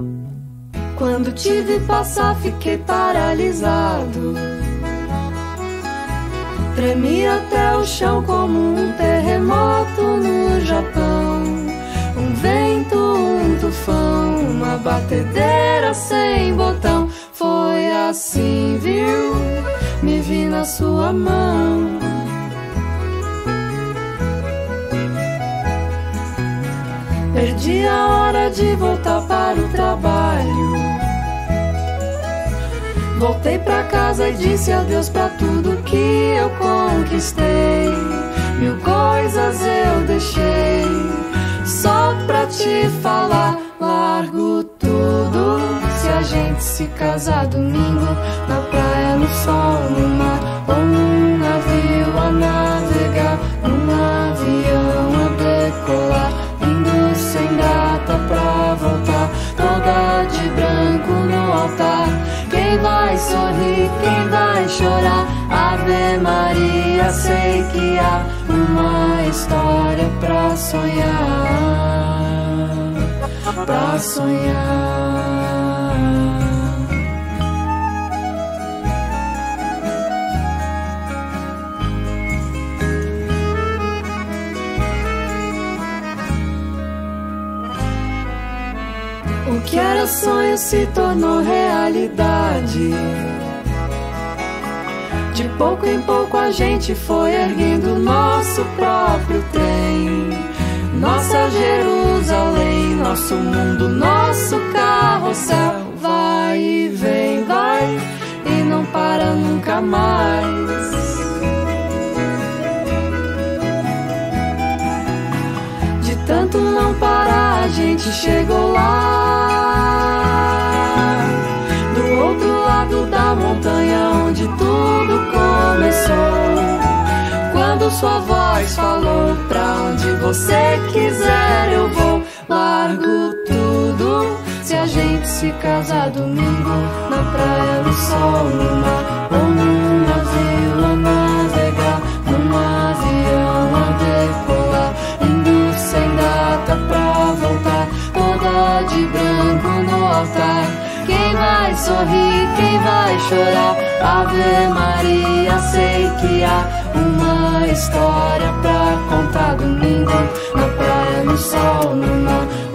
Quando te vi passar, fiquei paralisado. Tremi até o chão como um terremoto no Japão. Um vento, um tufão, uma batedeira sem botão. Foi assim, viu? Me vi na sua mão. Perdi a hora de voltar para o trabalho. Voltei pra casa e disse adeus pra tudo que eu conquistei. Mil coisas eu deixei só pra te falar. Largo tudo se a gente se casar domingo, na praia, no sol, no mar, ou num navio a navegar, num avião a decolar, indo sem data pra voltar, toda de branco no altar. Quem vai sorrir, quem vai chorar? Ave Maria, sei que há uma história pra sonhar, pra sonhar. O que era sonho se tornou realidade. De pouco em pouco a gente foi erguendo nosso próprio trem. Nossa Jerusalém, nosso mundo, nosso carrossel. Vai e vem, vai e não para nunca mais. De tanto não parar, a gente chegou lá, do outro lado da montanha onde tudo começou. Quando sua voz falou, pra onde você quiser eu vou. Largo tudo se a gente se casar domingo, na praia, no sol, no mar, ou num navio a navegar, num avião a decolar, indo sem data pra voltar, toda de branco no altar. Quem vai sorrir, quem vai chorar? Ave Maria, sei que há uma história pra contar domingo, na praia, no sol, no mar,